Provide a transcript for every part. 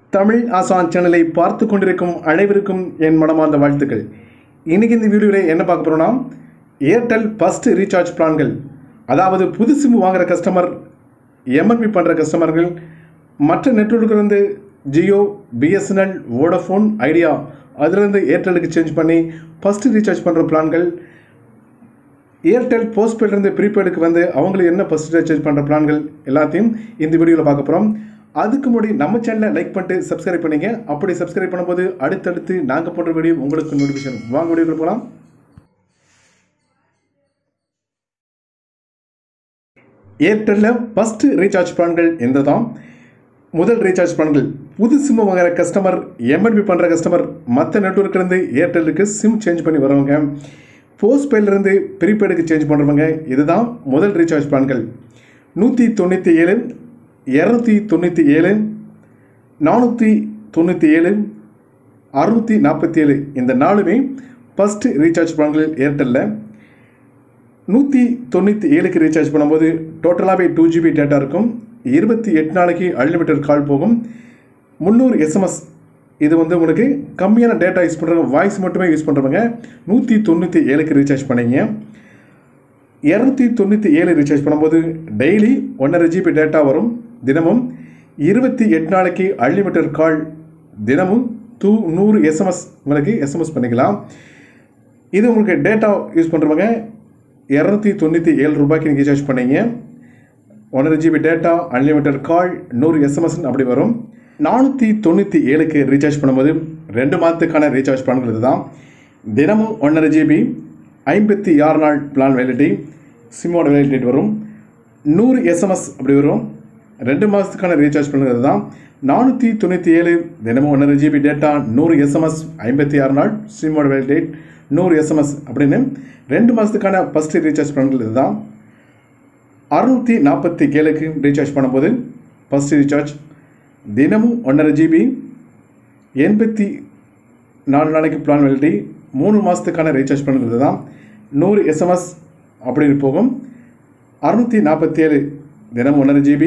தமிழ் ஆசான் சேனலை பார்த்து கொண்டிருக்கும் அனைவருக்கும் என் மனமார்ந்த வாழ்த்துக்கள். இன்னைக்கு இந்த வீடியோவில் என்ன பார்க்க போறோம்னா, ஏர்டெல் ஃபர்ஸ்ட் ரீசார்ஜ் பிளான்கள், அதாவது புது சிம் வாங்குற கஸ்டமர், எம்என்பி பண்ணுற கஸ்டமர்கள், மற்ற நெட்வொர்க்லேருந்து ஜியோ, பிஎஸ்என்எல், வோடஃபோன், ஐடியா அதிலிருந்து ஏர்டெலுக்கு சேஞ்ச் பண்ணி ஃபஸ்ட்டு ரீசார்ஜ் பண்ணுற பிளான்கள், ஏர்டெல் போஸ்ட்பெய்ட்லேருந்து ப்ரீபெய்டுக்கு வந்து அவங்களுக்கு என்ன ஃபஸ்ட் ரீசார்ஜ் பண்ணுற பிளான்கள் எல்லாத்தையும் இந்த வீடியோவில் பார்க்க போகிறோம். அதுக்கு முன்னாடி நம்ம சேனலை லைக் பண்ணிட்டு சப்ஸ்கிரைப் பண்ணிங்க. அப்படி சப்ஸ்கிரைப் பண்ணும்போது அடுத்தடுத்து நாங்கள் போடுற வீடியோ உங்களுக்கு நோட்டிஃபிகேஷன். வாங்க வீடியோக்கு போகலாம். ஏர்டெல்லில் ஃபஸ்ட்டு ரீசார்ஜ் பிளான்கள் எந்த தான்? முதல் ரீசார்ஜ் பிளான்கள் புது சிம் வாங்குற கஸ்டமர், எம்என்பி பண்ணுற கஸ்டமர், மற்ற நெட்வொர்க்லேருந்து ஏர்டெல்லுக்கு சிம் சேஞ்ச் பண்ணி வரவங்க, போஸ்ட்பெய்ட்லேருந்து ப்ரீபெய்டுக்கு சேஞ்ச் பண்ணுறவங்க, இதுதான் முதல் ரீசார்ஜ் பிளான்கள். 197, 297, 497, 647 இந்த நாலுமே ஃபஸ்ட்டு ரீசார்ஜ் பிளான்கள் ஏர்டெல்லில். 197க்கு ரீசார்ஜ் பண்ணும்போது டோட்டலாகவே 2GB டேட்டா இருக்கும், 28 நாளைக்கு அன்லிமிட்டட் கால் போகும், 300 SMS. இது வந்து உங்களுக்கு கம்மியான டேட்டா யூஸ் பண்ணுறவங்க, வாய்ஸ் மட்டுமே யூஸ் பண்ணுறவங்க 197க்கு ரீசார்ஜ் பண்ணிங்க. 297 ரீசார்ஜ் பண்ணும்போது டெய்லி 1.5 GB டேட்டா வரும், தினமும் 28 நாளைக்கு அன்லிமிட்டட் கால், தினமும் 100 SMS உங்களுக்கு SMS பண்ணிக்கலாம். இது உங்களுக்கு டேட்டா யூஸ் பண்ணுறவங்க 297 ரூபாய்க்கு நீங்கள் ரீசார்ஜ் பண்ணிங்க. 1.5 GB data, unlimited call, 100 SMS அப்படி வரும். 497க்கு ரீசார்ஜ் பண்ணும்போது 2 மாதத்துக்கான ரீசார்ஜ் பிளான்கள் இதுதான். தினமும் 1.5 GB, 56 நாள் பிளான் வேலிடிட்டி, சிம்மோட வேலிடிட்டி வரும், 100 SMS அப்படி வரும். 2 மாதத்துக்கான ரீசார்ஜ் பண்ணுறது தான். 497 தினமும் 1.5 GB டேட்டா, 100 SMS, 56 நாள் சிம்மோட வேலிடிட்டி, 100 SMS அப்படின்னு 2 மாதத்துக்கான ஃபஸ்ட்டு ரீசார்ஜ் பிளான்கள் இதுதான். 647க்கு ரீசார்ஜ் பண்ணும்போது ஃபஸ்ட்டு ரீசார்ஜ் தினமும் 1.5 GB, 84 நாளைக்கு பிளான் வேலிடிட்டி, 3 மாதத்துக்கான ரீசார்ஜ் பண்ணுறது தான். 100 SMS அப்படி போகும். 647 தினம் 1.5 GB,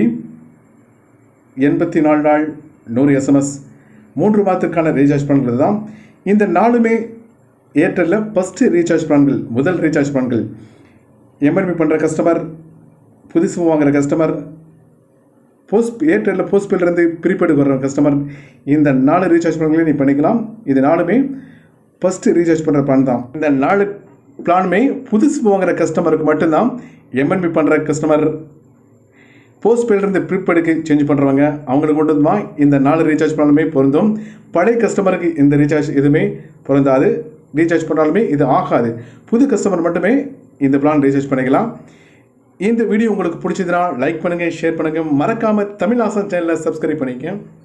84 நாள், 100 SMS, 3 மாதத்துக்கான ரீசார்ஜ் பண்ணுறது தான். இந்த நாலுமே ஏர்டெல்லில் ஃபஸ்ட்டு ரீசார்ஜ் பிளான்கள், முதல் ரீசார்ஜ் பிளான்கள். எம்என்பி பண்ணுற கஸ்டமர், புதுசு வாங்குகிற கஸ்டமர், ஏர்டெல்லில் போஸ்ட்பெய்ட்லேருந்து ப்ரீபெய்டுக்கு வர்ற கஸ்டமர், இந்த 4 ரீசார்ஜ் பிளான்களையும் நீ பண்ணிக்கலாம். இது நாலுமே ஃபஸ்ட்டு ரீசார்ஜ் பண்ணுற பிளான் தான். இந்த 4 பிளானுமே புதுசு வாங்குகிற கஸ்டமருக்கு மட்டும்தான். எம்என்பி பண்ணுற கஸ்டமர், போஸ்ட்பெய்ட்லேருந்து ப்ரீபெய்டுக்கு சேஞ்ச் பண்ணுறவங்க, அவங்களுக்கு மட்டும் தான் இந்த 4 ரீசார்ஜ் பிளானுமே பொருந்தும். பழைய கஸ்டமருக்கு இந்த ரீசார்ஜ் எதுவுமே பொருந்தாது, ரீசார்ஜ் பண்ணாலுமே இது ஆகாது. புது கஸ்டமர் மட்டுமே இந்த பிளான் ரீசார்ஜ் பண்ணிக்கலாம். இந்த வீடியோ உங்களுக்கு பிடிச்சதுன்னா லைக் பண்ணுங்கள், ஷேர் பண்ணுங்கள், மறக்காமல் தமிழ் ஆசான் சேனலை சப்ஸ்கிரைப் பண்ணிக்க.